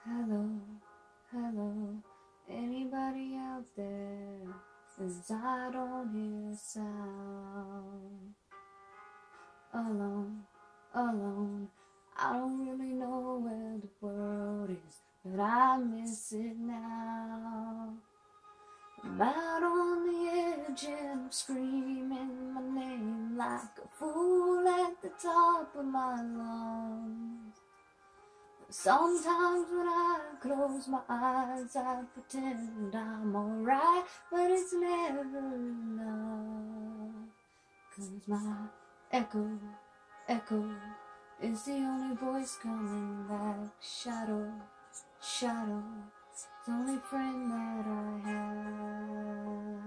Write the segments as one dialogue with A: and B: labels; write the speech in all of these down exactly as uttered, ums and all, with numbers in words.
A: Hello, hello, anybody out there? 'Cause I don't hear a sound. Alone, alone, I don't really know where the world is, but I miss it now. I'm out on the edge and I'm screaming my name like a fool at the top of my lungs. Sometimes when I close my eyes, I pretend I'm alright, but it's never enough. 'Cause my echo, echo is the only voice coming back. Shadow, shadow, the only friend that I have.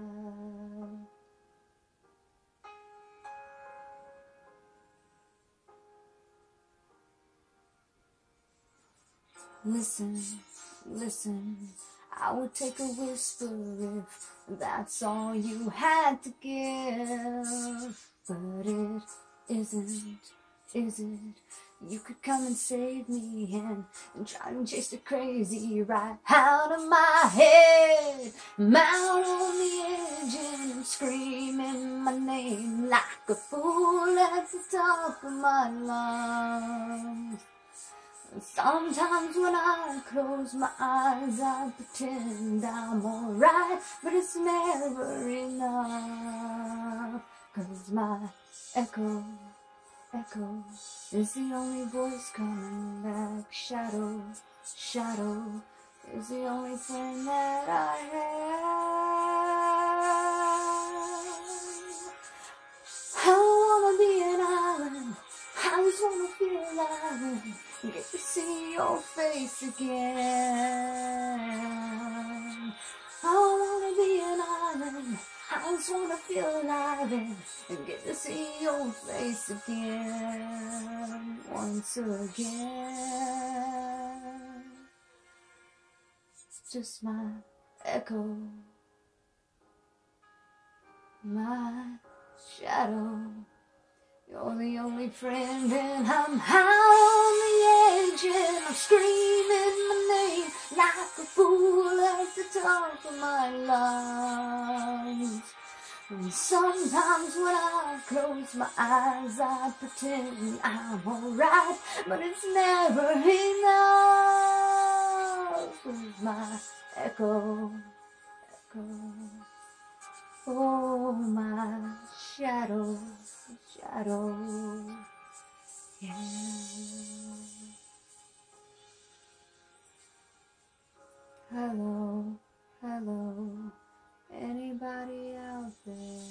A: Listen, listen, I would take a whisper if that's all you had to give. But it isn't, is it? You could come and save me and, and try and chase the crazy right out of my head. I'm out on the edge and I'm screaming my name like a fool at the top of my lungs. Sometimes when I close my eyes, I pretend I'm alright, but it's never enough. 'Cause my echo, echo is the only voice coming back. Shadow, shadow is the only friend that I have. I don't wanna be an island, I just wanna feel alive and get to see your face again. I don't wanna be an island, I just wanna feel alive and, and get to see your face again, once again. It's just my echo, my shadow. You're the only friend and I'm out on the edge and I'm screaming my name like a fool at the top of my lungs. And sometimes when I close my eyes I pretend I'm alright, but it's never enough. With my echo, echo, oh my shadow, shadow, yeah. Hello, hello, anybody out there?